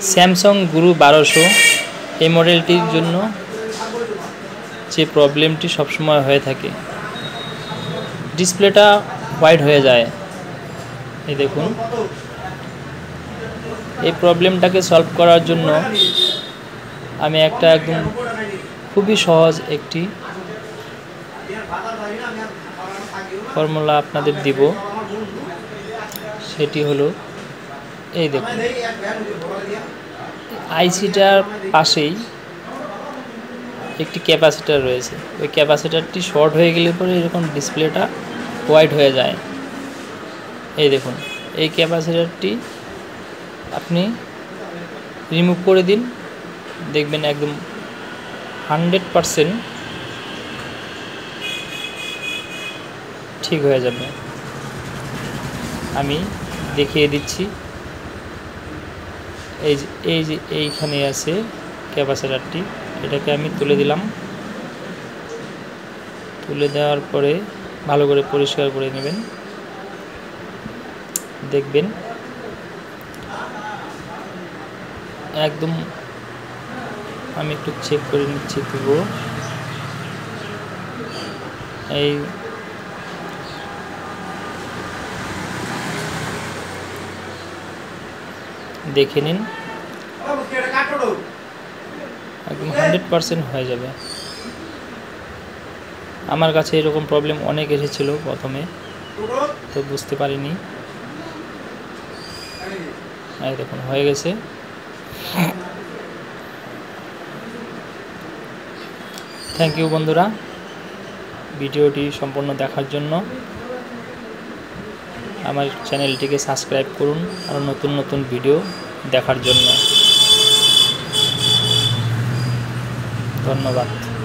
Samsung গুরু 1200 এই মডেলটির জন্য যে প্রবলেমটি সবসময় হয়ে থাকে, ডিসপ্লেটা হোয়াইট হয়ে যায়। এই দেখুন, এই প্রবলেমটাকে সলভ করার জন্য আমি একদম খুবই সহজ একটি ফর্মুলা আপনাদের দিব। সেটি হলো, এই দেখুন, আইসিটার পাশেই একটি ক্যাপাসিটার রয়েছে। ওই ক্যাপাসিটারটি শর্ট হয়ে গেলে পরে এরকম ডিসপ্লেটা হোয়াইট হয়ে যায়। এই দেখুন, এই ক্যাপাসিটারটি আপনি রিমুভ করে দিন, দেখবেন একদম 100% ঠিক হয়ে যাবে। আমি দেখিয়ে দিচ্ছি। এই যে এইখানে আছে ক্যাপাসিটারটি, এটাকে আমি তুলে দিলাম। তুলে দেওয়ার পরে ভালো করে পরিষ্কার করে নেবেন। দেখবেন একদম, আমি একটু চেক করে নিচ্ছি তবুও। এই দেখে নিন, একদম 100% হয়ে যাবে। আমার কাছে এরকম প্রবলেম অনেক এসেছিল প্রথমে, তো বুঝতে পারিনি। এই দেখুন, হয়ে গেছে। থ্যাংক ইউ বন্ধুরা, ভিডিওটি সম্পূর্ণ দেখার জন্য। আমার চ্যানেলটিকে সাবস্ক্রাইব করুন আর নতুন নতুন ভিডিও দেখার জন্য। ধন্যবাদ।